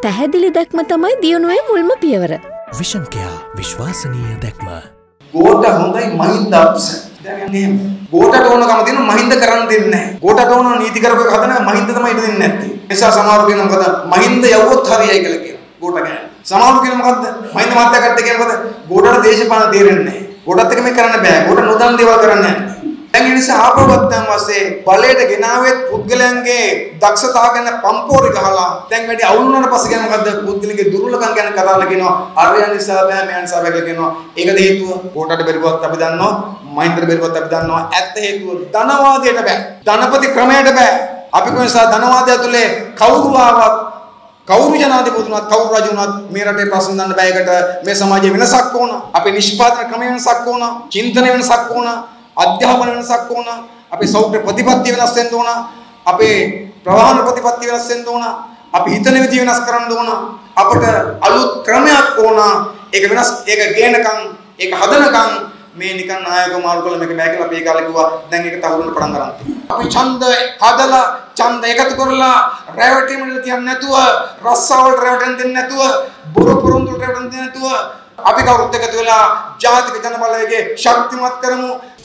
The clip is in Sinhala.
පැහැදිලි දැක්ම තමයි දියුණුවේ මුල්ම පියවර. විෂන් කෙයා විශ්වාසනීය දැක්ම. ගෝඨ හොඳයි මහින්ද අප්සෙට්. දැන් යන්නේ ගෝඨට ඕනකම තියෙන මහින්ද කරන්න දෙන්නේ නැහැ. ගෝඨට ඕන නීති කරපු එක හදන මහින්ද තමයි ඉඳ දෙන්නේ නැත්තේ. ඒ නිසා සමහරව කියන මොකද මහින්ද යවුවොත් හරියයි කියලා කියනවා. ගෝඨ ගෑ. සමහරව කියන මොකද්ද මහින්ද මාත්‍යා කට්ට කියන මොකද ගෝඨට දේශපාලන තේරෙන්නේ නැහැ. ගෝඨත් එක මේ කරන්න බෑ. ගෝඨ නොදන්න දේවල් කරන්නේ නැහැ. දැන් ඒ නිසා ආපවත්තන් වශයෙන් බලයට ගෙනාවෙත් පුද්ගලයන්ගේ දක්ෂතාව ගැන පම්පෝරි ගහලා දැන් වැඩි අවුල් වුණාට පස්සේ කියන මොකද්ද පුද්ගලගේ දුර්වලකම් ගැන කතාලා කියනවා අරයන් නිසා බෑ මෙයන් නිසා බෑ කියලා කියනවා. ඒකද හේතුව ගෝඨට බැරිවත් අපි දන්නවා මහින්දට බැරිවත් අපි දන්නවා ඇත්ත හේතුව ධනවාදයට බෑ. ධනපති ක්‍රමයට බෑ. අපි කොහොමද ධනවාදය ඇතුලේ කවුරු ආවත් කවුරු ජනාධිපතිතුමත් කවුරු රජු වුණත් මේ රටේ ප්‍රශ්න දන්න බෑයකට මේ සමාජයේ වෙනසක් ඕන. අපේ නිෂ්පාදන ක්‍රම වෙනසක් ඕන. චින්තන වෙනසක් ඕන. අධ්‍යාපන වෙනසක් ඕන. අපේ සෞඛ්‍ය ප්‍රතිපත්ති වෙනස් වෙන්න ඕන. අපේ ප්‍රවාහන ප්‍රතිපත්ති වෙනස් වෙන්න ඕන. අපි හිතන විදිහ වෙනස් කරන්න ඕන. අපට අලුත් ක්‍රමයක් ඕන. ඒක වෙනස් ඒක ගේනකම් ඒක හදනකම් මේ නිකන් නායක මාරු කළ මේක බෑ කියලා අපි ඒ කාලේ කිව්වා. දැන් ඒක තවුරුන පටන් ගන්න. අපි ඡන්ද හදලා ඡන්ද එකතු කරලා රැවටීම් වල තියන්නේ නැතුව රස්සාවල් රැවටෙන් දෙන්නේ නැතුව බොරු පුරුන්දුල් රැවටෙන් දෙන්නේ නැතුව අපි කවුරුත් එකතු වෙලා ජාතික ජන බලවේගයේ ශක්තිමත් කරමු.